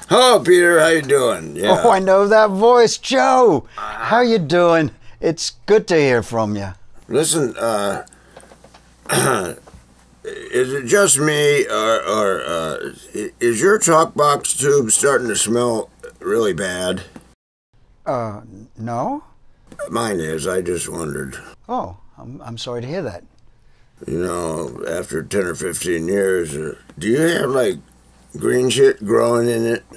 Hello, Peter. How you doing? Yeah. Oh, I know that voice, Joe. How you doing? It's good to hear from you. Listen, is it just me, or is your talk box tube starting to smell really bad? No? Mine is. I just wondered. Oh, I'm sorry to hear that. You know, after 10 or 15 years, do you have, like, green shit growing in it?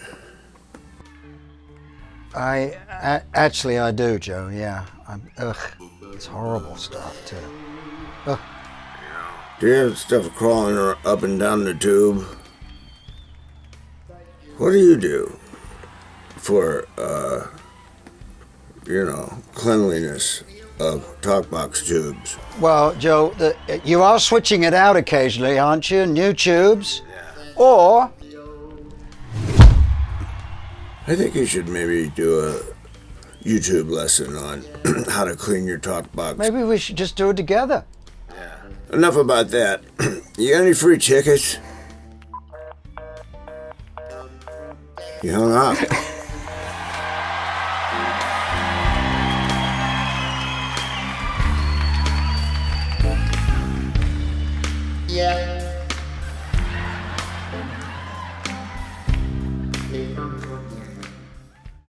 Actually, I do, Joe, yeah. It's horrible stuff, too. Ugh. Do you have stuff crawling up and down the tube? What do you do for, cleanliness of talkbox tubes? Well, Joe, you are switching it out occasionally, aren't you? New tubes? Yeah. Or... I think you should maybe do a YouTube lesson on how to clean your talkbox. maybe we should just do it together. Yeah. Enough about that. You got any free tickets? You hung up. Yeah.